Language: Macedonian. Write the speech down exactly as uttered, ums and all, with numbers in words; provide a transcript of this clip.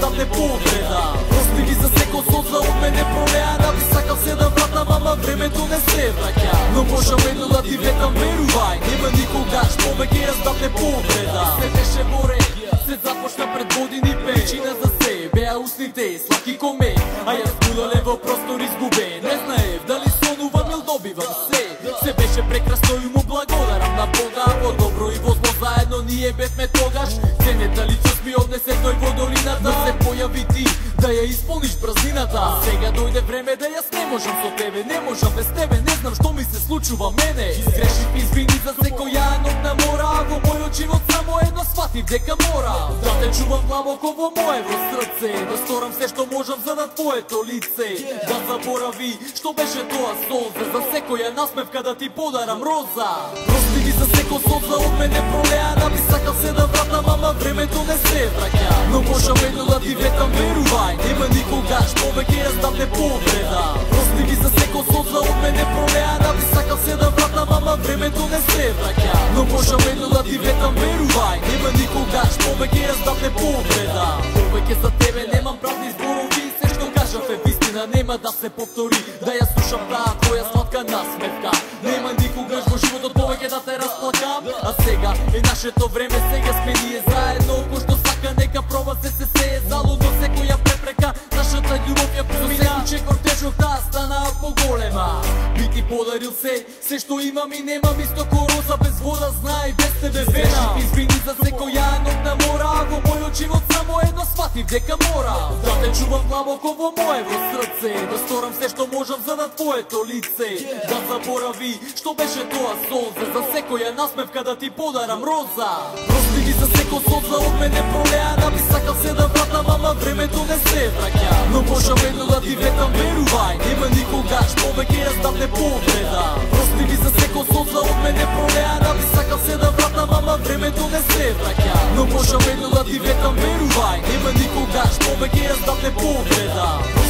да те погледам. Прости ми за секо соза од мене пролеа, да би сакал се да вратам, ама времето не се враќа. Но можам едно да ти ветам, верувај, нема никогаш повеќе јас да те погледам. Се беше море, се започна пред години пе, причина за се беа устните, слаки ко ме, а јас гудале во простор изгубен. Не знаев дали сонувам или добивам се. Се беше прекрасно и му благодарам на Бога, во добро и во зло заедно ние бевме тогаш. Ценета личност ми однесе тој во долината, се појави ти да ја исполниш празнината. Сега дојде време да јас не можам со тебе, не можам без тебе, не знам што ми се случува мене. Изгрешив, извини за секоја ног на мора, а во мојот живот само едно сватив дека мора да те чувам длабоко во моето срце, да сторам се што можам за да твоето лице да заборави што беше тоа солза, за секоја насмевка да ти подарам роза. Прости ми за секо солза од мене пролеа, да би сакал се да вратам, ама времето не се враќа. Но можам едно да ти ветам, верувај, нема никогаш повеќе јас да те погледам. Прости ми за секо солза од мене пролеа, да би сакал се да вратам, ама времето не се враќа. Но можам едно да ти ветам, верувај, нема никогаш повеќе јас да те погледам. Повеќе за тебе немам празни зборови, се што кажав е вистина, нема да се повтори. Да ја слушам таа твоја сладка насмевка, нема никогаш во животот повеќе да те расплакам. А сега е нашето време, сега сме ние заедно, кој што сака нека проба се се сее залудно, секоја препрека нашата љубов ја помина. Че кортежот таа стана поголема, би ти подарил се, се што имам и немам, исто ко роза без вода, знае без тебе вена. Извини за секоја ног на мора, а во мојот живот само едно сватив дека мора да те чувам длабоко во моето срце, да сторам се што можам за да твоето лице да заборави што беше тоа солза, за секоја насмевка да ти подарам роза. Прости ми за секо солза од мене пролеа, да би сакал се да вратам, ама времето не се враќа. Но можам едно да ти ветам, верувај, нема никогаш повеќе јас да те погледам. Прости ми за секо солза од мене пролеа, да би сакал се да вратам, ама времето не се враќа. Но можам едно да ти ветам, верувај, нема никогаш повеќе јас да те погледам.